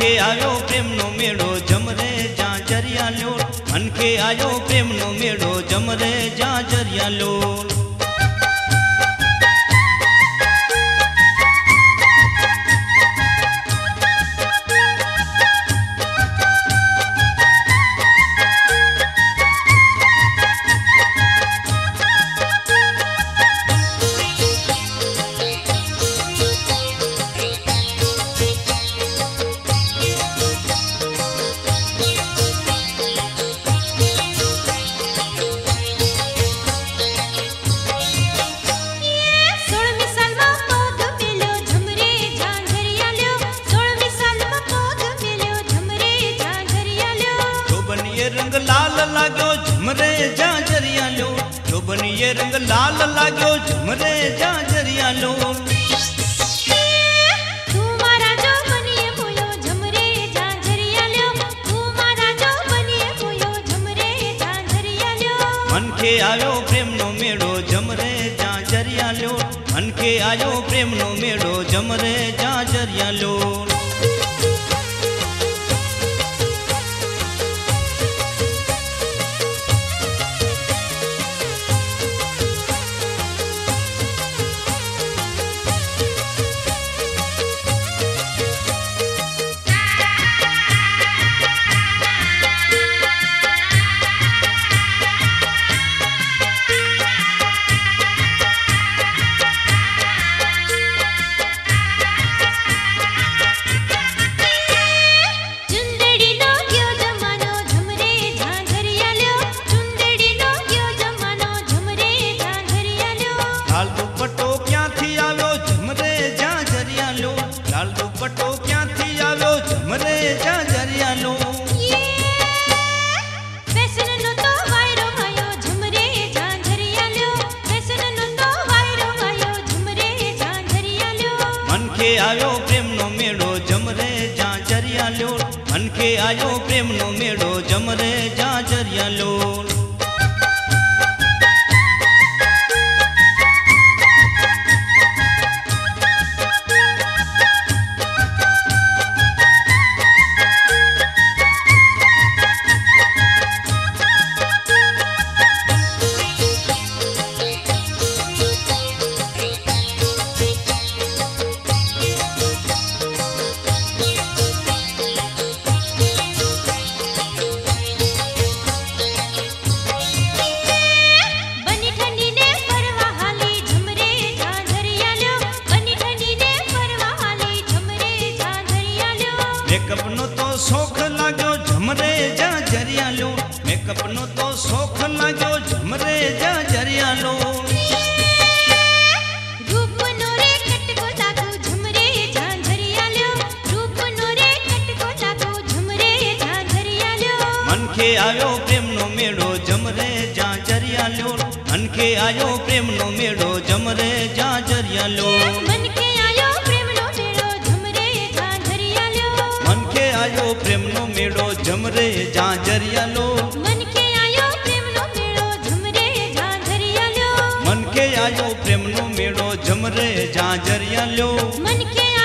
के आयो प्रेम नो मेड़ो जमरे जाजरिया लो। मन के आयो प्रेम नो मेड़ो जमरे जाजरिया लो। रंग लाल लागो झुमरे जाजरिया लो। जोबन ये रंग लाल लागो झुमरे जाजरिया लो। तू मारा जो बनिए मोयो झुमरे जाजरिया लो। तू मारा जो बनिए मोयो झुमरे जाजरिया लो। मन के आयो प्रेम नो मेड़ो जमरे जाजरिया लो। मन के आयो प्रेम नो मेड़ो जमरे जाजरिया लो। लाल दुपट्टो क्या थी आव्यो झुमरे जाजरिया लो। लाल दुपट्टो क्या थी आव्यो झुमरे जाजरिया लो। फैशन नो तो वायरो आयो झुमरे जाजरिया लो। फैशन नो तो वायरो आयो झुमरे जाजरिया लो। मन के आयो प्रेम नो मेड़ो जमरे जाजरिया लो। मन के आयो प्रेम नो मेड़ो जमरे जाजरिया लो। मेकअप नो तो शौक लागो झुमरे जाजरिया लो। मेकअप नो तो शौक लागो झुमरे जाजरिया लो। रूप नोरे कट को लागो झुमरे जाजरिया लो। रूप नोरे कट को लागो झुमरे जाजरिया लो। मन के आयो प्रेम नो मेड़ो जमरे जाजरिया लो। मन के आयो प्रेम नो मेड़ो जमरे जाजरिया लो। मन के आयो प्रेम नो मेड़ो झुमरे जाजरिया लो। मन के आयो प्रेम नो मेड़ो जमरे जाजरिया लो। मन के आयो प्रेम नो मेड़ो झुमरे जाजरिया लो। मन के आयो प्रेम नो मेड़ो जमरे जाजरिया लो। मन के